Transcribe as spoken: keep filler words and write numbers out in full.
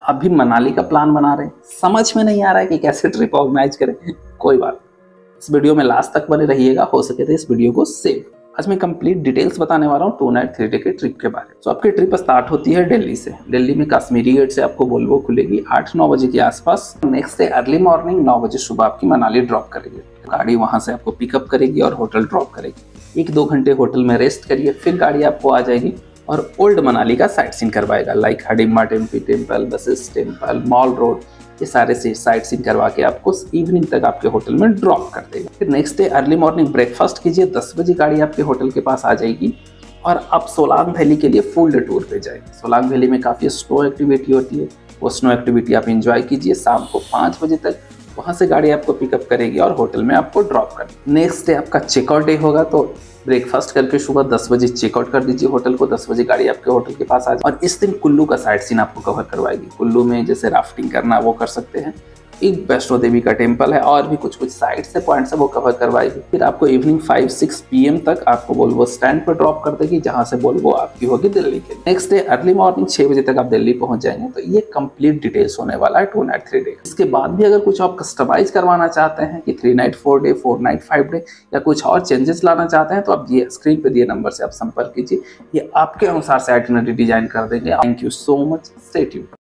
अभी मनाली का प्लान बना रहे हैं, समझ में नहीं आ रहा है कि कैसे ट्रिप ऑर्गेनाइज करें, कोई बात, इस वीडियो में लास्ट तक बने रहिएगा, हो सके तो इस वीडियो को सेव। आज मैं कंप्लीट डिटेल्स बताने वाला हूँ टू नाइट थ्री डे के ट्रिप के बारे में। तो आपकी ट्रिप स्टार्ट होती है दिल्ली से। दिल्ली में कश्मीरी गेट से आपको वोल्वो खुलेगी आठ नौ बजे के आसपास। नेक्स्ट डे अर्ली मॉर्निंग नौ बजे सुबह आपकी मनाली ड्रॉप करेगी। गाड़ी वहां से आपको पिकअप करेगी और होटल ड्रॉप करेगी। एक दो घंटे होटल में रेस्ट करिए, फिर गाड़ी आपको आ जाएगी और ओल्ड मनाली का साइट सीन करवाएगा, लाइक हडिम्बा टेम्पल टेम्पल बसेस टेम्पल, मॉल रोड, ये सारे से साइट सीन करवा के आपको इवनिंग तक आपके होटल में ड्रॉप कर देगा। फिर next day early morning breakfast कीजिए, दस बजे गाड़ी आपके होटल के पास आ जाएगी और आप सोलांग वैली के लिए फुल डे टूर पे जाएंगे। सोलांग वैली में काफ़ी स्नो एक्टिविटी होती है, वो स्नो एक्टिविटी आप इंजॉय कीजिए। शाम को पाँच बजे तक वहाँ से गाड़ी आपको पिकअप करेगी और होटल में आपको ड्रॉप करेगी। नेक्स्ट डे आपका चेकआउट डे होगा, तो ब्रेकफास्ट करके सुबह दस बजे चेकआउट कर दीजिए होटल को, दस बजे गाड़ी आपके होटल के पास आ जाए। और इस दिन कुल्लू का साइट सीन आपको कवर करवाएगी। कुल्लू में जैसे राफ्टिंग करना वो कर सकते हैं, एक वैष्णो देवी का टेम्पल है और भी कुछ कुछ साइट्स से पॉइंट्स है वो कवर करवाएगी। फिर आपको evening five six P M तक आपको वोल्वो स्टैंड पर ड्रॉप कर देगी, जहां से वोल्वो आपकी होगी दिल्ली के। नेक्स्ट डे अर्ली मॉर्निंग छह बजे तक आप दिल्ली पहुंच जाएंगे। तो ये कंप्लीट डिटेल्स होने वाला है टू नाइट थ्री डे। इसके बाद भी अगर कुछ आप कस्टमाइज करवाना चाहते हैं कि three night four day four night five day या कुछ और चेंजेस लाना चाहते हैं, तो आप ये स्क्रीन पे दिए नंबर से आप संपर्क कीजिए, ये आपके अनुसार से आइटिनरी डिजाइन कर देंगे। Thank you so much, stay tuned.